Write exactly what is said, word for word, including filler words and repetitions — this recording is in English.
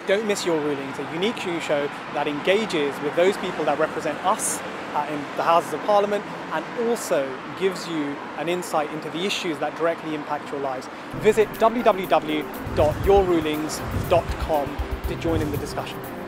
Don't miss Your Rulings, a unique news show that engages with those people that represent us uh, in the Houses of Parliament and also gives you an insight into the issues that directly impact your lives. Visit w w w dot your rulings dot com to join in the discussion.